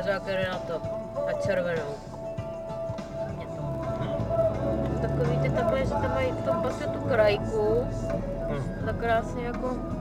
jak jde na to. A červenou. Takový ty takhle, že tam mají v tom pase tu krajku. Tak krásně jako